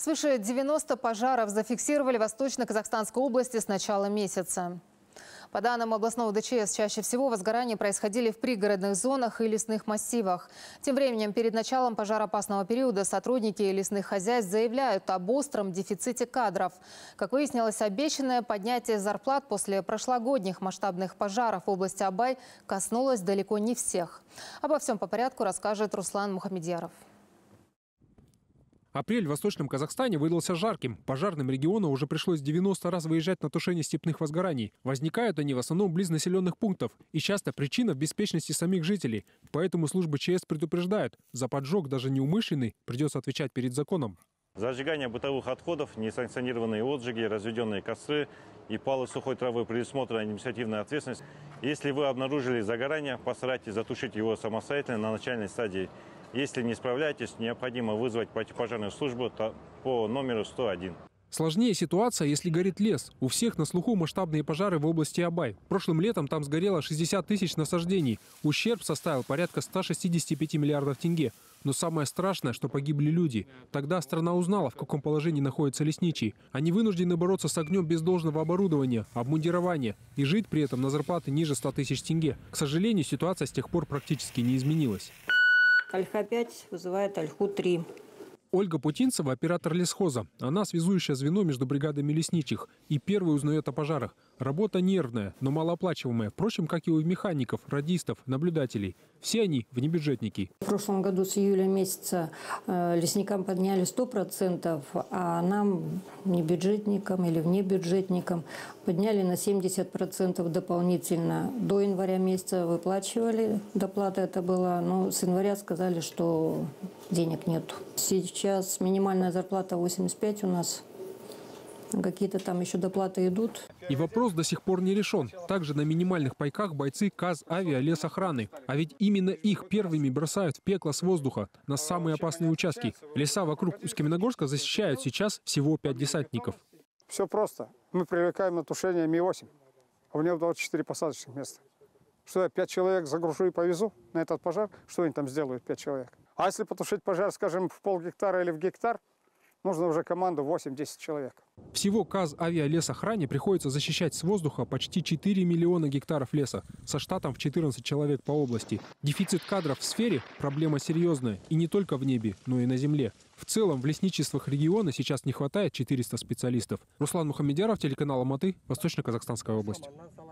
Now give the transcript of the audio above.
Свыше 90 пожаров зафиксировали в Восточно-Казахстанской области с начала месяца. По данным областного ДЧС, чаще всего возгорания происходили в пригородных зонах и лесных массивах. Тем временем, перед началом пожароопасного периода сотрудники лесных хозяйств заявляют об остром дефиците кадров. Как выяснилось, обещанное поднятие зарплат после прошлогодних масштабных пожаров в области Абай коснулось далеко не всех. Обо всем по порядку расскажет Руслан Мухамедьяров. Апрель в Восточном Казахстане выдался жарким. Пожарным региона уже пришлось 90 раз выезжать на тушение степных возгораний. Возникают они в основном близ населенных пунктов. И часто причина в беспечности самих жителей. Поэтому службы ЧС предупреждают, за поджог, даже неумышленный, придется отвечать перед законом. За сжигание бытовых отходов, несанкционированные отжиги, разведенные костры и палы сухой травы предусмотрена административная ответственность. Если вы обнаружили загорание, постарайтесь затушить его самостоятельно на начальной стадии. Если не справляетесь, необходимо вызвать противопожарную службу по номеру 101. Сложнее ситуация, если горит лес. У всех на слуху масштабные пожары в области Абай. Прошлым летом там сгорело 60 тысяч насаждений. Ущерб составил порядка 165 миллиардов тенге. Но самое страшное, что погибли люди. Тогда страна узнала, в каком положении находятся лесничие. Они вынуждены бороться с огнем без должного оборудования, обмундирования и жить при этом на зарплаты ниже 100 тысяч тенге. К сожалению, ситуация с тех пор практически не изменилась. Ольха-5 вызывает Ольху-3. Ольга Путинцева – оператор лесхоза. Она связующее звено между бригадами лесничих. И первой узнает о пожарах. Работа нервная, но малооплачиваемая. Впрочем, как и у механиков, радистов, наблюдателей. Все они внебюджетники. В прошлом году с июля месяца лесникам подняли 100%, а нам, небюджетникам или внебюджетникам, подняли на 70% дополнительно. До января месяца выплачивали, доплата это была, но с января сказали, что денег нет. Сейчас минимальная зарплата 85 у нас. Какие-то там еще доплаты идут. И вопрос до сих пор не решен. Также на минимальных пайках бойцы Казавиалесохраны. А ведь именно их первыми бросают в пекло с воздуха на самые опасные участки. Леса вокруг Усть-Каменогорска защищают сейчас всего 5 десантников. Все просто. Мы привлекаем на тушение Ми-8. А у него 24 посадочных места. Что я 5 человек загружу и повезу на этот пожар? Что они там сделают, 5 человек? А если потушить пожар, скажем, в полгектара или в гектар, нужно уже команду 8-10 человек. Всего Казавиалесохране приходится защищать с воздуха почти 4 миллиона гектаров леса, со штатом в 14 человек по области. Дефицит кадров в сфере – проблема серьезная. И не только в небе, но и на земле. В целом в лесничествах региона сейчас не хватает 400 специалистов. Руслан Мухамедьяров, телеканал Алматы, Восточно-Казахстанская область.